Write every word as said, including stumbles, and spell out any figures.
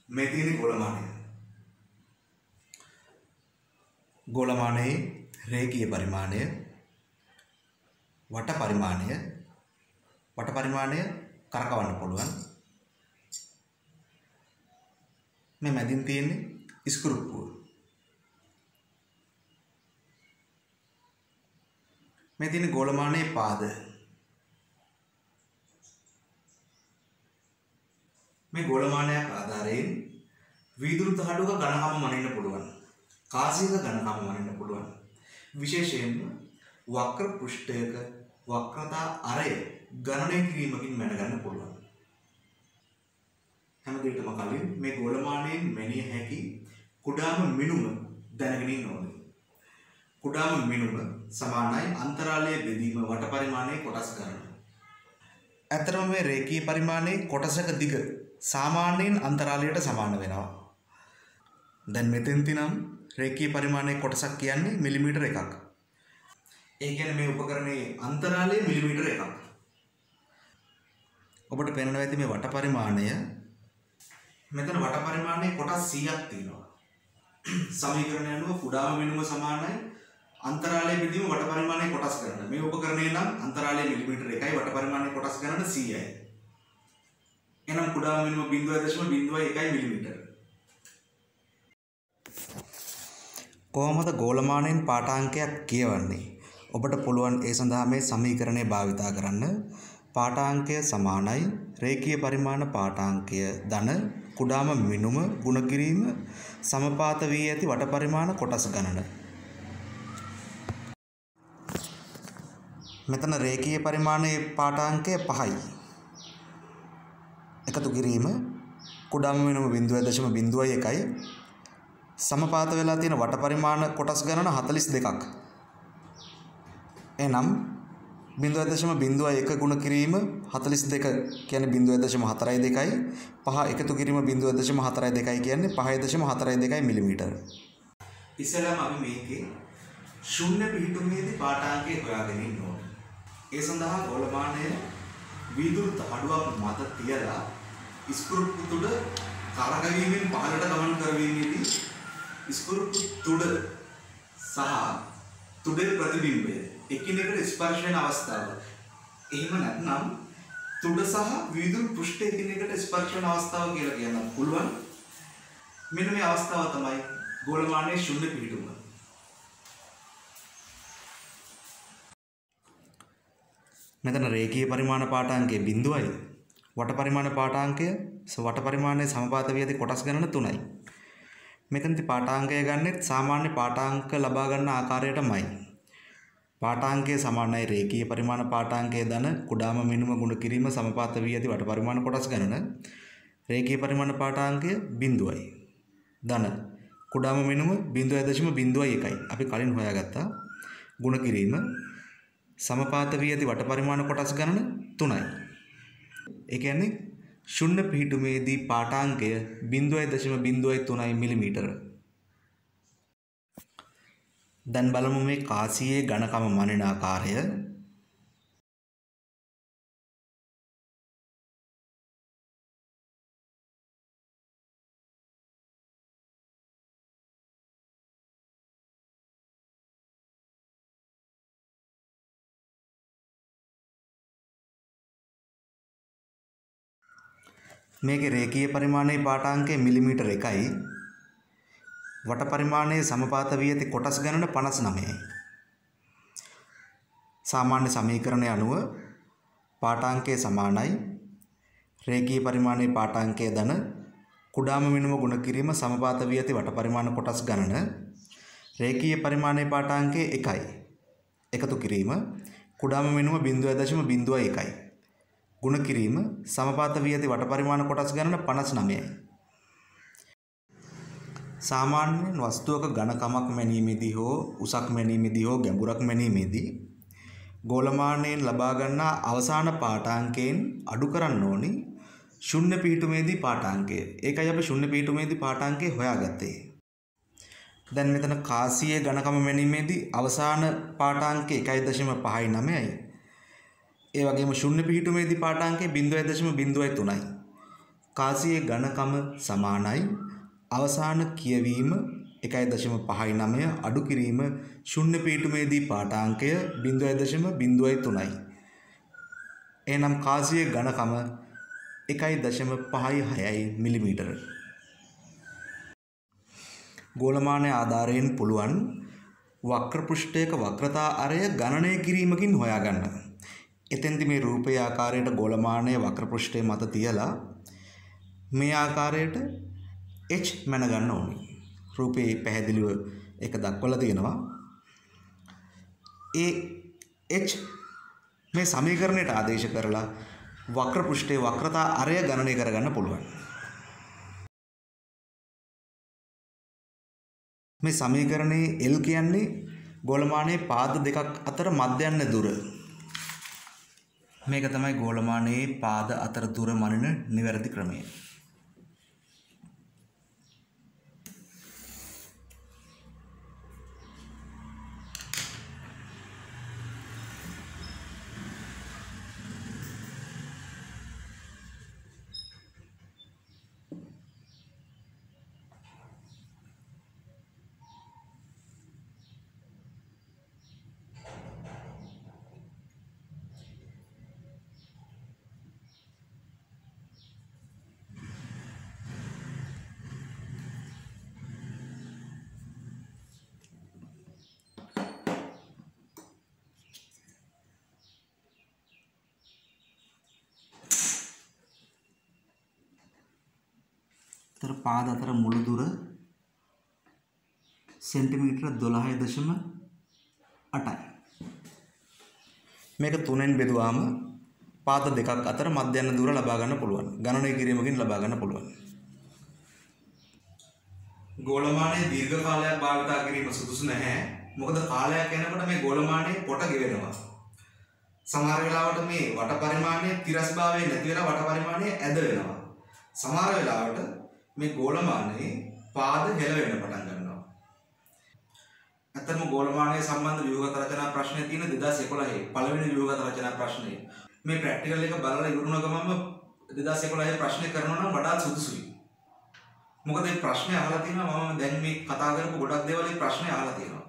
මේ තියෙන ගෝලමානය. ගෝලමානයේ රේඛීය පරිමාණය, වට පරිමාණය, වට පරිමාණය කරකවන්න පුළුවන්. මේ මැදින් තියෙන්නේ ස්ක්‍රූප්පුව. මේ තියෙන ගෝලමානයේ පාද. මේ ගෝලමානයක් ආධාරයෙන් වීදුරු තහඩුවක ඝනකම මනින්න පුළුවන්. කාසියක ඝනකම මනින්න පුළුවන්. විශේෂයෙන්ම වක්‍ර පෘෂ්ඨයක වක්‍රතා අරය ගණනය කිරීමකින් මැනගන්න පුළුවන්. හැම දෙයකම කලින් මේ ගෝලමානයෙන් මැනිය හැකි කුඩාම මිනුම දැනගෙන ඉන්න ඕනේ. කුඩාම මිනුම සමානයි අන්තරාලයේ බෙදීම වට පරිමාණයේ කොටස් ගන්න. ඇත්තටම මේ රේඛීය පරිමාණයේ කොටසක දිග සාමාන්‍යයෙන් අන්තරාලයට සමාන වෙනවා. දැන් මෙතෙන්ති නම් රේඛීය පරිමාණයේ කොටසක් කියන්නේ මිලිමීටර එකක්. ඒ කියන්නේ මේ උපකරණයේ අන්තරාලය මිලිමීටර එකක්. ඔබට පේනවා ඇති මේ වට පරිමාණය මෙතන වට පරිමාණයේ කොටස් සීයක් තියෙනවා. සමීකරණය අනුව කුඩාම මිනුම සමානයි අන්තරාලයේ බෙදීම වට පරිමාණයේ කොටස් ගන්න. මේ උපකරණය නම් අන්තරාලය මිලිමීටර එකයි වට පරිමාණයේ කොටස් ගන්න සීයයි. එනම් කුඩාම මිනුම zero point zero one මිලිමීටර. කොහොමද ගෝලමානයෙන් පාඨාංකයක් කියවන්නේ? ඔබට පුළුවන් ඒ සඳහා මේ සමීකරණය භාවිතා කරන්න. පාඨාංකය සමානයි රේඛීය පරිමාණ පාඨාංකය ධන කුඩාම මිනුම ගුණ කිරීම සමපාත වී ඇති වට පරිමාණ කොටස් ගණන. මෙතන රේඛීය පරිමාණයේ පාඨාංකය පහයි. එකතු කිරීම කුඩාම මිනුම zero point zero one සමපාත වෙලා තියෙන වට පරිමාණ කොටස් ගණන හතළිස් දෙකක්. එනම් zero point zero one ගුණ කිරීම හතළිස් දෙක කියන්නේ zero point four two පහ එකතු කිරීම zero point four two කියන්නේ five point four two මිලිමීටර. ඉස්සෙල්ලාම අපි මේකේ ශුන්‍ය පිහිටුමේදී පාඨාංකය හොයාගෙන ඉන්න ඕනේ. ඒ සඳහා ගෝලමානය වීදුරු තහඩුවක් මත තියලා ස්ක්‍රූප්පු තුඩ කරකවීමෙන් පහළට ගමන් කරවීමේදී ස්ක්‍රූප්පු තුඩ සහ තුඩේ ප්‍රතිබිම්බය එකිනෙකට ස්පර්ශ වෙන අවස්ථාව. එහෙම නැත්නම් තුඩ සහ වීදුරු පෘෂ්ඨ එකිනෙකට ස්පර්ශ වෙන අවස්ථාව කියලා කියන්න පුළුවන්. මෙන්න මේ අවස්ථාව තමයි ගෝලමානයේ ශුන්‍ය පිහිටුම. මෙතන රේඛීය පරිමාණ පාඨාංකය බිඳුවයි. වට පරිමාණ පාඨාංකය වට පරිමාණයේ සමපාත වී ඇති කොටස් ගණන තුනයි. මෙතනදී පාඨාංකය ගන්නෙත් සාමාන්‍ය පාඨාංක ලබා ගන්න ආකාරයටමයි. පාඨාංකය සමානයි රේඛීය පරිමාණ පාඨාංකය ධන කුඩාම මිනුම ගුණ කිරීම සමපාත වී ඇති වට පරිමාණ කොටස් ගණන. රේඛීය පරිමාණ පාඨාංකය බිඳුවයි. ධන කුඩාම මිනුම zero point zero one අපි කලින් හොයාගත්තා. ගුණ කිරීම සමපාත වී ඇති වට පරිමාණ කොටස් ගණන තුනයි. ඒ කියන්නේ ශුන්‍ය පිහිටුමේදී පාඨාංකය zero point zero three මිලිමීටර. දැන් බලමු මේ කාසියේ ඝනකම මනින ආකාරය. මේකේ රේඛීය පරිමාණයේ පාඨාංකය මිලිමීටර එකයි. වට පරිමාණයේ සමපාත වී ඇති කොටස් ගණන පනස් නවයයි. සාමාන්‍ය සමීකරණය අනුව පාඨාංකය සමානයි රේඛීය පරිමාණයේ පාඨාංකය ධන කුඩාම මිනුම ගුණ කිරීම සමපාත වී ඇති වට පරිමාණ කොටස් ගණන. රේඛීය පරිමාණයේ පාඨාංකය එකයි. එකතු කිරීම කුඩාම මිනුම zero point zero one ගුණ කිරීම සමපාත වී ඇති වට පරිමාණ කොටස් ගණන පනස් නවයයි. සාමාන්‍යයෙන් වස්තුවක ඝනකමක් මැනීමේදී හෝ උසක් මැනීමේදී හෝ ගැඹුරක් මැනීමේදී ගෝලමානයෙන් ලබා ගන්නා අවසාන පාඨාංකයෙන් අඩු කරන්න ඕනි ශුන්‍ය පිහිටුමේදී පාඨාංකය. ඒකයි අපි ශුන්‍ය පිහිටුමේදී පාඨාංකය හොයාගත්තේ. දැන් මෙතන කාසියේ ඝනකම මැනීමේදී අවසාන පාඨාංකය එකයි දශම පහයි නවයයි. ඒ වගේම ශුන්‍ය පිහිටුමේදී පාඨාංකය zero point zero three යි. කාසියේ ඝනකම සමානයි. අවසාන කියවීම එකයි දශම පහයි නවය අඩු කිරීම ශුන්‍ය පීඨුමේදී පාඨාංකය බිංදුවයි දශම බිංදුවයි තුනයි. එහෙනම් කාසියේ ඝනකම එකයි දශම පහයි හයයි මිලිමීටර. ගෝලමානයේ ආධාරයෙන් පුළුවන් වක්‍ර පෘෂ්ඨයක වක්‍රතා අරය ගණනය කිරීමකින් හොයාගන්න. එතෙන්දි මේ රූපයේ ආකාරයට ගෝලමානයේ වක්‍ර පෘෂ්ඨය මත තියලා මේ ආකාරයට h මැන ගන්න ඕනේ. රූපේ පැහැදිලිව එක දක්වලා තියෙනවා. ඒ h මේ සමීකරණයට ආදේශ කරලා වක්‍ර පෘෂ්ඨයේ වක්‍රතා අරය ගණනය කරගන්න පුළුවන්. මේ සමීකරණයේ L කියන්නේ ගෝලමානයේ පාද දෙකක් අතර මධ්‍යන්න දුර. මේක තමයි ගෝලමානයේ පාද අතර දුර මනින නිවැරදි ක්‍රමය. තර පාද අතර මුළු දුර සෙන්ටිමීටර දොළහයි දශම අටයි. මේක තුනෙන් බෙදුවාම පාද දෙකක් අතර මධ්‍යන්න දුර ලබා ගන්න පුළුවන්. ගණනය කිරීමකින් ලබා ගන්න පුළුවන්. ගෝලමානයේ දීර්ඝ කාලයක් භාවිත කිරීම සුදුසු නැහැ. මොකද කාලයක් යනකොට මේ ගෝලමානයේ පොට ගෙවෙනවා. සමහර වෙලාවට මේ වට පරිමාණයේ තිරස්භාවය නැති වෙලා වට පරිමාණය ඇද වෙනවා. සමහර වෙලාවට මේ ගෝලමානයේ පාද හෙල වෙන්න පටන් ගන්නවා. අතම ගෝලමානයේ සම්බන්ධ ව්‍යුහගත රචනා ප්‍රශ්නේ තියෙන දෙදාස් එකොළහේ පළවෙනි ව්‍යුහගත රචනා ප්‍රශ්නය. මේ ප්‍රැක්ටිකල් එක බලලා ඉවරුන ගමන්ම දෙදාස් එකොළහේ ප්‍රශ්නේ කරනවා නම් වඩාත් සුදුසුයි. මොකද මේ ප්‍රශ්නේ අහලා තියෙනවා මම දැන් මේ කතා කරපු ගොඩක් දේවල් මේ ප්‍රශ්නේ අහලා තියෙනවා.